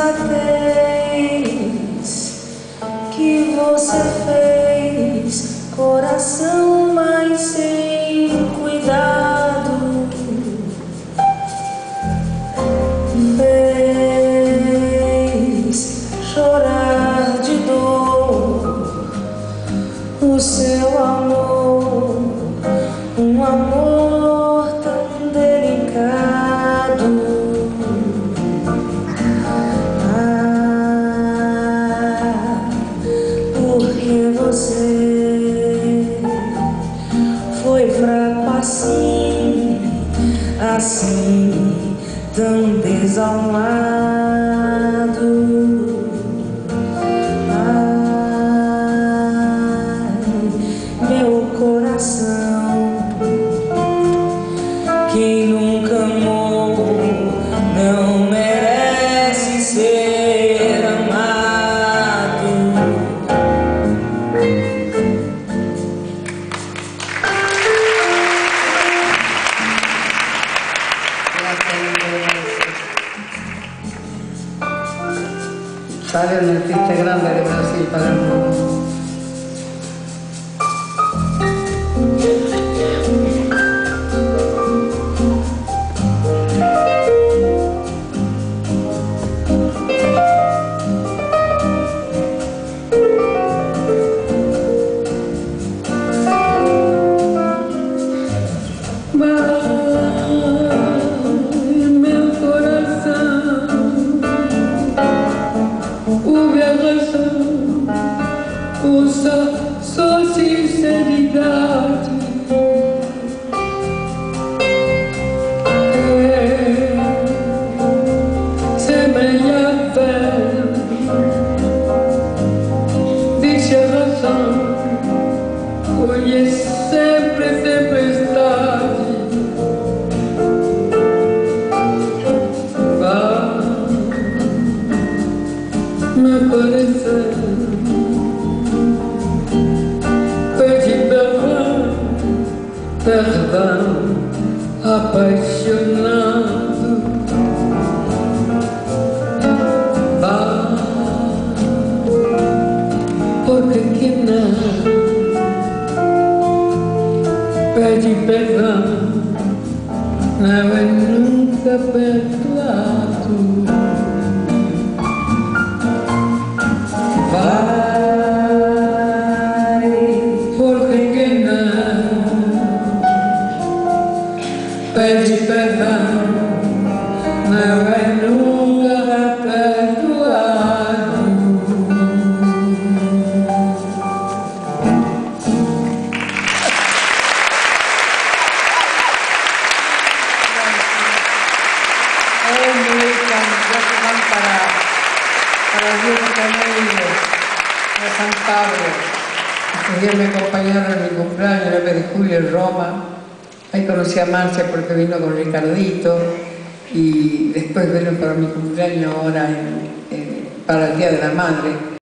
insensatez que você fez, coração, mas sem cuidado. Fez chorar de dor o seu amor, um amor tão delicado. Porque você foi fraco assim, assim, tão desalmado. Meu coração, quem nunca amou não merece ser amado. Sale un artista grande de Brasil para el mundo. Usa sua sinceridade, semeia a fé, diz a razão, conhece sempre tempestade. Meu coração, perdão, apaixonado. Vá, porque que não pede perdão, não é nunca perdoado. Vai, porque que não pede perdão, não é nunca perdoado. Para Río de Janeiro, a San Pablo. Ayer me acompañaron en mi cumpleaños, el 9 de julio en Roma. Ahí conocí a Marcia porque vino con Ricardito y después vino para mi cumpleaños ahora para el Día de la Madre.